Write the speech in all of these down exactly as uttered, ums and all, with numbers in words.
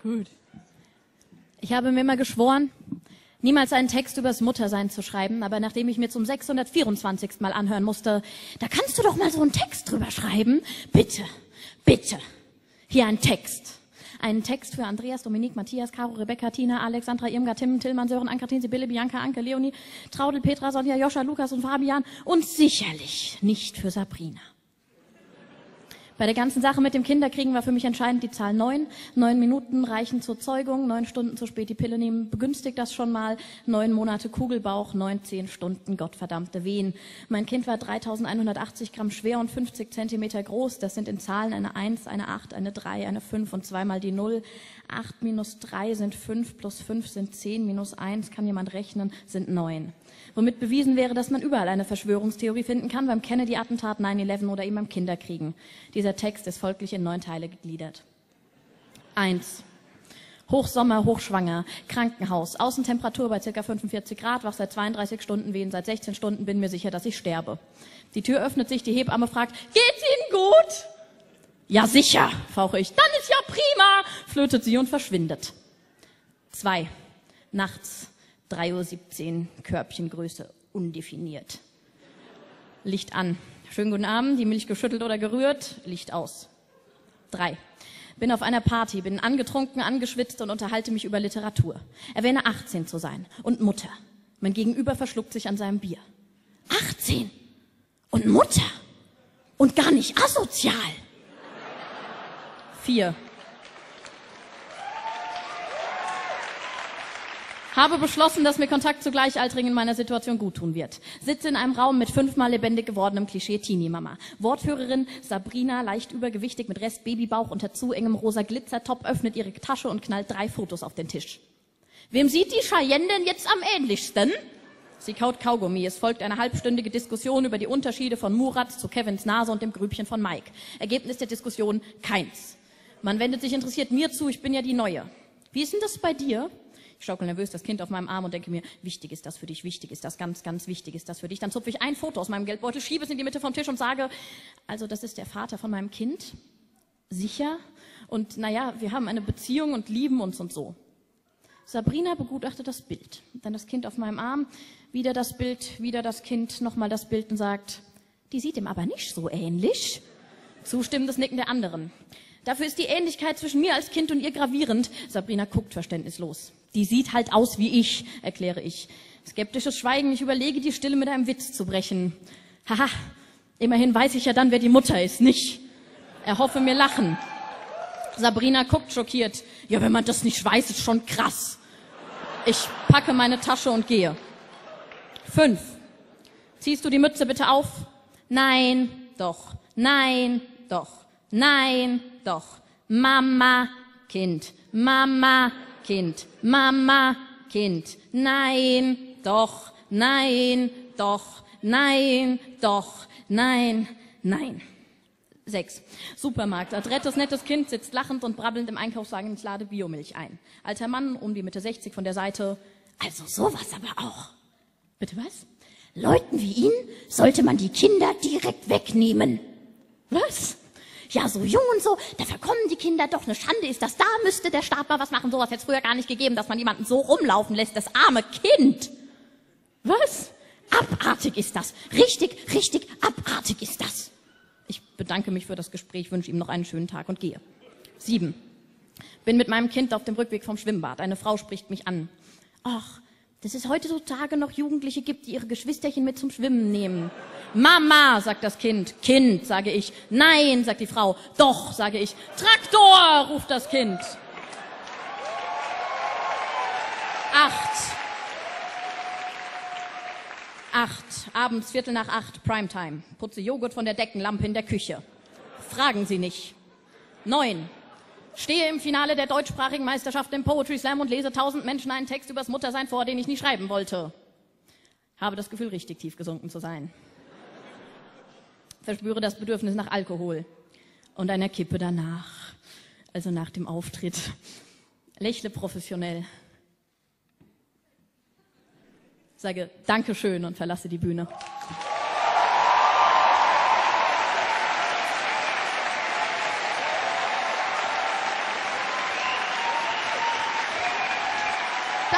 Gut. Ich habe mir immer geschworen, niemals einen Text übers Muttersein zu schreiben, aber nachdem ich mir zum sechshundertvierundzwanzigsten Mal anhören musste, da kannst du doch mal so einen Text drüber schreiben. Bitte, bitte. Hier ein Text. Einen Text für Andreas, Dominique, Matthias, Caro, Rebecca, Tina, Alexandra, Irmgard, Tim, Tillmann, Sören, Ann-Kathrin, Sibylle, Bianca, Anke, Leonie, Traudel, Petra, Sonja, Joscha, Lukas und Fabian und sicherlich nicht für Sabrina. Bei der ganzen Sache mit dem Kinderkriegen war für mich entscheidend die Zahl neun. Neun Minuten reichen zur Zeugung, neun Stunden zu spät die Pille nehmen, begünstigt das schon mal. Neun Monate Kugelbauch, neunzehn Stunden gottverdammte Wehen. Mein Kind war dreitausendeinhundertachtzig Gramm schwer und fünfzig Zentimeter groß. Das sind in Zahlen eine eins, eine acht, eine drei, eine fünf und zweimal die null. acht minus drei sind fünf, plus fünf sind zehn, minus eins, kann jemand rechnen, sind neun. Womit bewiesen wäre, dass man überall eine Verschwörungstheorie finden kann, beim Kennedy-Attentat, neun elf oder eben beim Kinderkriegen. Dieser Text ist folglich in neun Teile gegliedert. Eins. Hochsommer, hochschwanger, Krankenhaus, Außentemperatur bei ca. fünfundvierzig Grad, wach seit zweiunddreißig Stunden, wehen seit sechzehn Stunden, bin mir sicher, dass ich sterbe. Die Tür öffnet sich, die Hebamme fragt, geht's Ihnen gut? Ja, sicher, fauche ich. Dann ist ja prima, flötet sie und verschwindet. Zwei. Nachts. drei Uhr siebzehn, Körbchengröße, undefiniert. Licht an. Schönen guten Abend, die Milch geschüttelt oder gerührt, Licht aus. Drei. Bin auf einer Party, bin angetrunken, angeschwitzt und unterhalte mich über Literatur. Erwähne achtzehn zu sein und Mutter. Mein Gegenüber verschluckt sich an seinem Bier. achtzehn und Mutter und gar nicht asozial. Vier. Habe beschlossen, dass mir Kontakt zu Gleichaltrigen in meiner Situation guttun wird. Sitze in einem Raum mit fünfmal lebendig gewordenem Klischee-Teenie-Mama. Wortführerin Sabrina, leicht übergewichtig mit Rest Babybauch unter zu engem rosa Glitzertop, öffnet ihre Tasche und knallt drei Fotos auf den Tisch. Wem sieht die Cheyenne denn jetzt am ähnlichsten? Sie kaut Kaugummi. Es folgt eine halbstündige Diskussion über die Unterschiede von Murat zu Kevins Nase und dem Grübchen von Mike. Ergebnis der Diskussion: keins. Man wendet sich interessiert mir zu, ich bin ja die Neue. Wie ist denn das bei dir? Ich schaukel nervös das Kind auf meinem Arm und denke mir, wichtig ist das für dich, wichtig ist das, ganz, ganz wichtig ist das für dich. Dann zupfe ich ein Foto aus meinem Geldbeutel, schiebe es in die Mitte vom Tisch und sage, also das ist der Vater von meinem Kind, sicher? Und naja, wir haben eine Beziehung und lieben uns und so. Sabrina begutachtet das Bild. Dann das Kind auf meinem Arm, wieder das Bild, wieder das Kind, nochmal das Bild und sagt, die sieht ihm aber nicht so ähnlich. Zustimmendes Nicken der anderen. Dafür ist die Ähnlichkeit zwischen mir als Kind und ihr gravierend. Sabrina guckt verständnislos. Die sieht halt aus wie ich, erkläre ich. Skeptisches Schweigen, ich überlege, die Stille mit einem Witz zu brechen. Haha, immerhin weiß ich ja dann, wer die Mutter ist, nicht? Erhoffe mir Lachen. Sabrina guckt schockiert. Ja, wenn man das nicht weiß, ist schon krass. Ich packe meine Tasche und gehe. Fünf. Ziehst du die Mütze bitte auf? Nein, doch. Nein, doch. Nein, doch. Mama, Kind. Mama, Kind. Mama, Kind. Nein, doch. Nein, doch. Nein, doch. Nein, nein. Sechs. Supermarkt. Adrettes, nettes Kind sitzt lachend und brabbelnd im Einkaufswagen. Ich lade Biomilch ein. Alter Mann, um die Mitte sechzig von der Seite. Also sowas aber auch. Bitte was? Leuten wie Ihnen sollte man die Kinder direkt wegnehmen. Was? Ja, so jung und so, da verkommen die Kinder doch. Eine Schande ist das. Da müsste der Staat mal was machen. Sowas hätte es früher gar nicht gegeben, dass man jemanden so rumlaufen lässt. Das arme Kind. Was? Abartig ist das. Richtig, richtig abartig ist das. Ich bedanke mich für das Gespräch, wünsche ihm noch einen schönen Tag und gehe. Sieben. Bin mit meinem Kind auf dem Rückweg vom Schwimmbad. Eine Frau spricht mich an. Ach, dass es heutzutage noch Jugendliche gibt, die ihre Geschwisterchen mit zum Schwimmen nehmen. Mama, sagt das Kind. Kind, sage ich. Nein, sagt die Frau. Doch, sage ich. Traktor, ruft das Kind. Acht. Acht. Abends, Viertel nach acht, Primetime. Putze Joghurt von der Deckenlampe in der Küche. Fragen Sie nicht. Neun. Stehe im Finale der deutschsprachigen Meisterschaften im Poetry Slam und lese tausend Menschen einen Text übers Muttersein vor, den ich nie schreiben wollte. Habe das Gefühl, richtig tief gesunken zu sein. Verspüre das Bedürfnis nach Alkohol und einer Kippe danach, also nach dem Auftritt. Lächle professionell. Sage Dankeschön und verlasse die Bühne.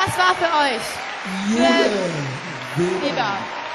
Das war für euch. Für Weber.